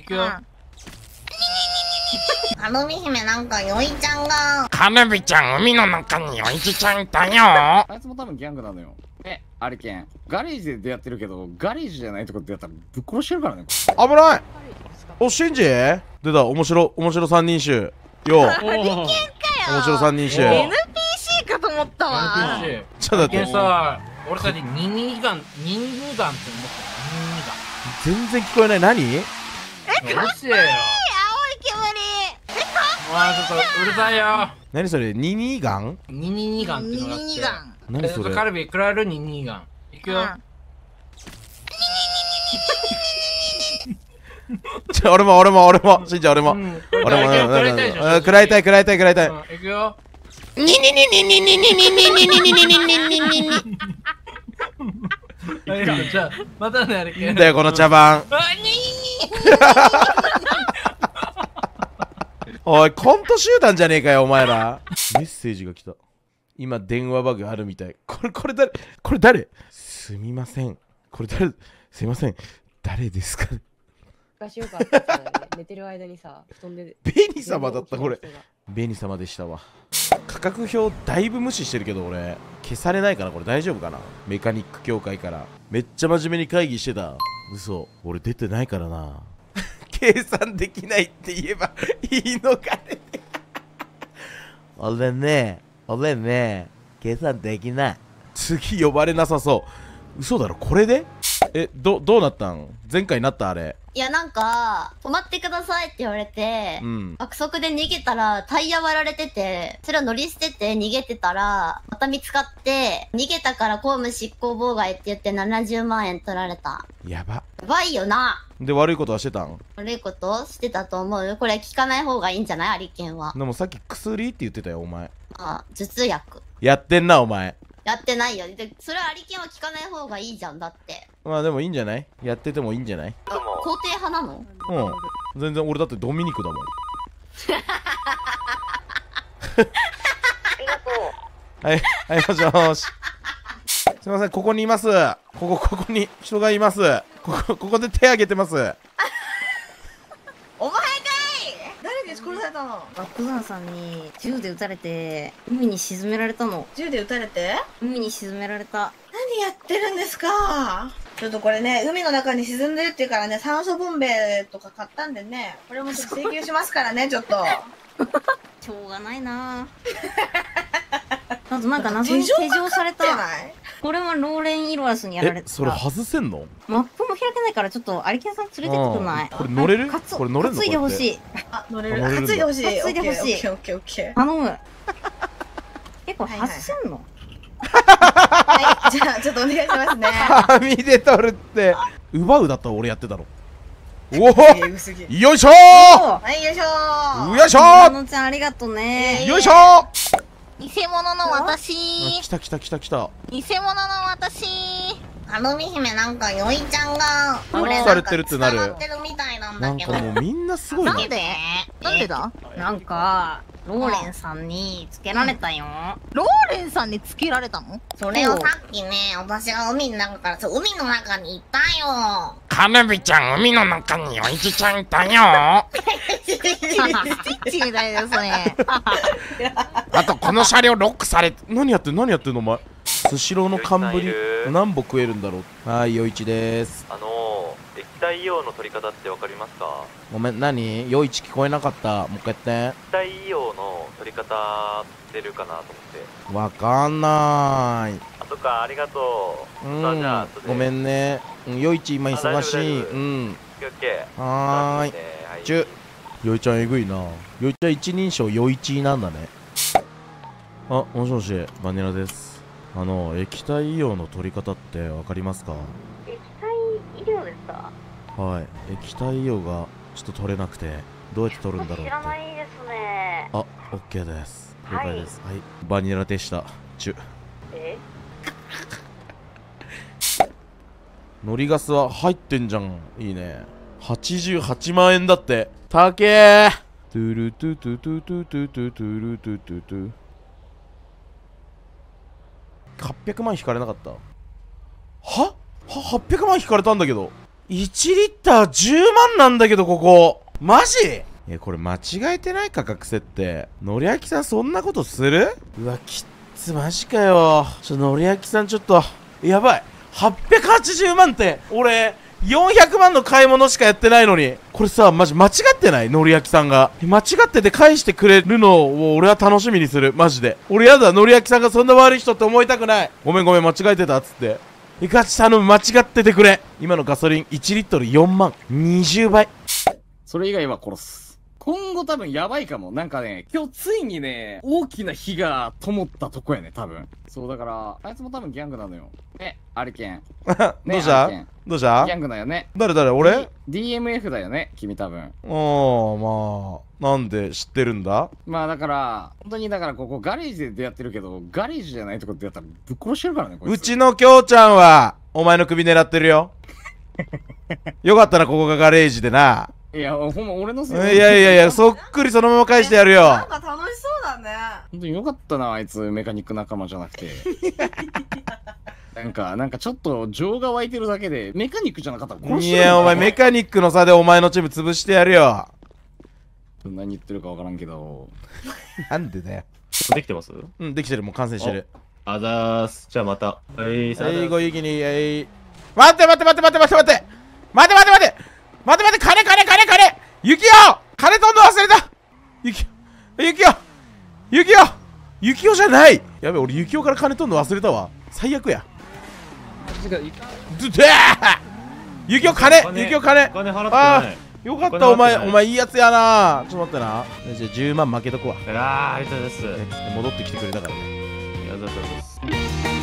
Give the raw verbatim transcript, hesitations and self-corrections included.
いくよ。 アルミ姫なんかヨイちゃんが。 カルビちゃん、海の中にヨイチちゃんいたよ。 あいつも多分ギャングなのよ。え、あれけん。ガレージで出会ってるけど、ガレージじゃないとこで出会ったらぶっ殺してるからね。 危ない。お、シンジ出た。面白、面白三人衆。よう。面白三人衆。 エヌピーシー かと思ったわ。 ちょっと待って。 さ、俺たちニンニガン、ニンニガンって思った。 全然聞こえない。何？ え、かっこいい。青い煙。 お前ちょっとうるさいよ。 何それ？ニニガン？ ニニニガンってのがあって。 ニニガン。 何それ？ カルビ食らえるニニガン。いくよ。 ちょ、俺も俺も俺もしんちゃん俺も俺も食らいたい食らいたい食らいたい。 いくよ。 ニニニニニニニニニニニニニニニニ。 じゃあまたねあれけ。 だよこの茶番。おいコント集団じゃねえかよお前ら。メッセージが来た。今電話バグあるみたい。これこれ誰？これ誰？すみません。これ誰？すいません。誰ですか？ 昔よくあったやつだね。寝てる間にさ、布団で。 ベニ様だったこれ。ベニ様でしたわ。価格表だいぶ無視してるけど俺消されないかなこれ大丈夫かな。メカニック協会からめっちゃ真面目に会議してた。嘘俺出てないからな。計算できないって言えばいいのかね。俺ね俺ね計算できない。次呼ばれなさそう。嘘だろこれで。えどどうなったん？前回なったあれ。 いやなんか、止まってくださいって言われて、 うん、 爆速で逃げたらタイヤ割られてて、それを乗り捨てて逃げてたら、また見つかって、逃げたから公務執行妨害って言ってななじゅうまんえん取られた。 やば。 やばいよな。 で悪いことはしてたん？ 悪いことしてたと思うよ。これ聞かない方がいいんじゃないアリケンは。 でもさっき薬って言ってたよお前。 あ、頭痛薬。 やってんなお前。 やってないよ。で、それはアリケンは聞かない方がいいじゃんだって。 まあでもいいんじゃない？やっててもいいんじゃない？ あ、肯定派なの？ うん。全然俺だってドミニクだもん。ありがとう。はい、はい、もしもーし。すいません、ここにいます。ここ、ここに人がいます。ここ、ここで手挙げてます。 お前かい。誰に殺されたの？バックザンさんに銃で撃たれて海に沈められたの。 銃で撃たれて海に沈められた。 何やってるんですか？ちょっとこれね、海の中に沈んでるっていうからね、酸素ボンベとか買ったんでね、これもちょっと請求しますからね、ちょっと。 しょうがないなぁ。あとなんか謎に手錠された。これはローレン・イロアスにやられてた。 え、それ外せんの？ マップも開けないからちょっとアリケンさん連れてってくんない？ これ乗れる？これ乗れるの？ 担いでほしい。 あ、乗れる。担いでほしい。 担いでほしい。 オッケーオッケーオッケー。 頼む。結構外せんの？ はい、じゃあちょっとお願いしますね。 網で取るって。奪うだったら俺やってたの。おお、よいしょー。 はい、よいしょー。 よいしょー。 あのちゃんありがとうね。 よいしょー。 偽物の私。 来た来た来た来た。 偽物の私。アルミ姫なんかヨイちゃんがロックされてるってなる。 なんかもうみんなすごいな。 なんで？なんでだ？なんかローレンさんにつけられたよ。 ローレンさんにつけられたの？ それをさっきね、私が海の中からそう海の中にいたよ。 カルビちゃん、海の中にヨイチちゃんいたよ。 スティッチみたいですね。 あとこの車両ロックされて。 何やってんの？何やってんのお前。スシローの寒ぶり何本食えるんだろう。はい、よいちです。 あのー、液体硫黄の取り方ってわかりますか？ ごめん、何？よいち聞こえなかった。もう一回やって。 液体硫黄の取り方出るかなと思って。 わかんなーい。 あ、そっか、ありがとう。 うん、 さあじゃあごめんね。よいち今忙しい。うん。 オッケーオッケー。 はーい。ちゅ。よいちゃんえぐいな。よいちゃん一人称よいちなんだね。あ、もしもし、バニラです。あの、液体硫黄の取り方ってわかりますか？ 液体医療ですか？ はい。液体硫黄がちょっと取れなくて、どうやって取るんだろうって。 知らないですね。 あ、オッケーです。了解です。はい。バニラでした。チュ。 え？ ノリガスは入ってんじゃん。いいね。はちじゅうはちまんえんだって。たけー。トゥルトゥトゥトゥトゥトゥトゥトゥルトゥトゥトゥ。はっぴゃくまん引かれなかった。はははっぴゃくまん引かれたんだけど。 いちリッターじゅうまんなんだけど、ここ。マジ？え、これ間違えてない価格設定。のりあきさんそんなことする？うわ、きっつ、マジかよ。ちょ、のりあきさんちょっと、やばい。はっぴゃくはちじゅうまんって、俺、よんひゃくまんの買い物しかやってないのに。これさ、マジ間違ってない？のりあきさんが。間違ってて返してくれるのを俺は楽しみにする。マジで。俺やだ、のりあきさんがそんな悪い人って思いたくない。ごめんごめん、間違えてたっつって。いかち頼む、間違っててくれ。今のガソリンいちリットルよんまん。にじゅうばい。 それ以外は殺す。今後多分やばいかも。なんかね、今日ついにね、大きな火が灯ったとこやね、多分。そうだから、あいつも多分ギャングなのよ。ね、アリケン。 どうしたどうしたギャングだよね。 誰誰俺 ?ディーエムエフ だよね、君多分。 おー、まあ、なんで知ってるんだ？ まあだから、本当にだからここガレージで出会ってるけど、ガレージじゃないとこで出会ったらぶっ殺してるからね、こいつ。 うちのきょうちゃんは、お前の首狙ってるよ。よかったな、ここがガレージでな。 いや、ほんま俺のせいやいやいや、そっくりそのまま返してやるよ。 なんか楽しそうだね。 本当によかったな、あいつメカニック仲間じゃなくて。なんか、なんかちょっと情が湧いてるだけで、メカニックじゃなかったら殺してる。 いや、お前メカニックの差でお前のチーム潰してやるよ。 何言ってるかわからんけど。 なんでだよ。 できてます？ うん、できてる、もう完成してる。 あざーす。じゃあまた。はい、 はい、ごゆきに、はい。待って待って待って待って待って待って待って待って待って待って待って、金金金金ゆきよ金取んの忘れたゆきゆきよゆきよゆきよじゃない。やべ、俺ゆきよから金取んの忘れたわ。最悪や。ゆきよ金ゆきよ金金払ってない。 よかった、お前お前いいやつやな。ちょっと待ってな。じゃあじゅうまん負けとくわ。 ああ、ありがとうございます。 戻ってきてくれたからね。 ありがとうございます。